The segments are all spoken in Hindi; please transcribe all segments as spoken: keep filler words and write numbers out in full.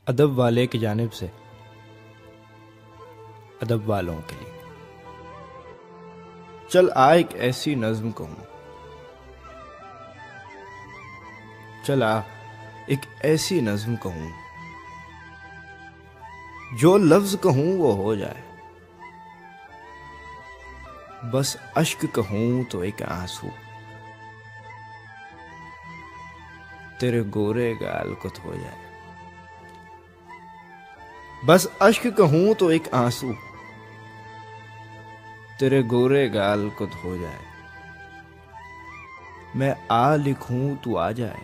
अदब वाले की जानिब से अदब वालों के लिए। चल आ एक ऐसी नज्म कहूं, चल आ एक ऐसी नज्म कहूं, जो लफ्ज कहूं वो हो जाए। बस अश्क कहूं तो एक आंसू तेरे गोरे गाल को धो जाए। बस अश्क कहूं तो एक आंसू तेरे गोरे गाल को धो जाए। मैं आ लिखूं तू आ जाए,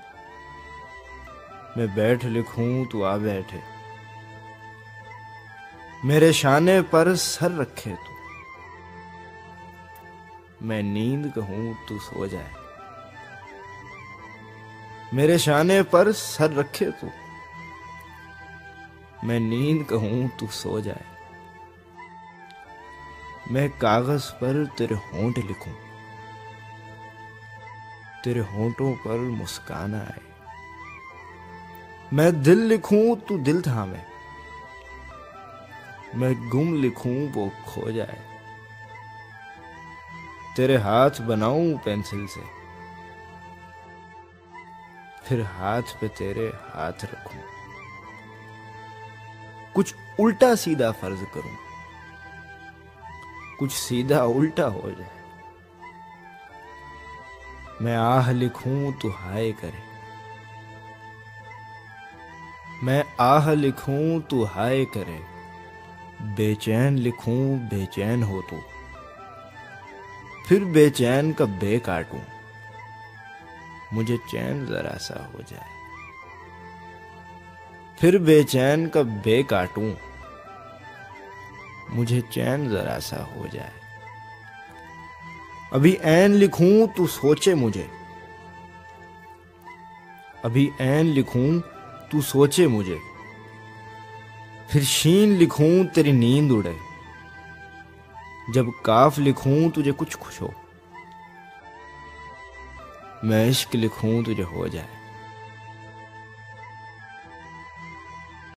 मैं बैठ लिखूं तू आ बैठे। मेरे शाने पर सर रखे तू, मैं नींद कहूं तू सो जाए। मेरे शाने पर सर रखे तू, मैं नींद कहूं तू सो जाए। मैं कागज पर तेरे होंठ लिखूं, तेरे होंठों पर मुस्कान आए। मैं दिल लिखूं तू दिल थामे, मैं गुम लिखूं वो खो जाए। तेरे हाथ बनाऊं पेंसिल से, फिर हाथ पे तेरे हाथ रखूं। कुछ उल्टा सीधा फर्ज करूं, कुछ सीधा उल्टा हो जाए। मैं आह लिखूं तू हाय करे, मैं आह लिखूं तू हाय करे। बेचैन लिखूं बेचैन हो तू, फिर बेचैन का बे काटूं। मुझे चैन जरा सा हो जाए, फिर बेचैन का बे काटूं। मुझे चैन जरा सा हो जाए। अभी ऐन लिखूं तू सोचे मुझे, अभी ऐन लिखूं तू सोचे मुझे। फिर शीन लिखूं तेरी नींद उड़े, जब काफ लिखूं तुझे कुछ खुश हो। मैं इश्क लिखूं तुझे हो जाए।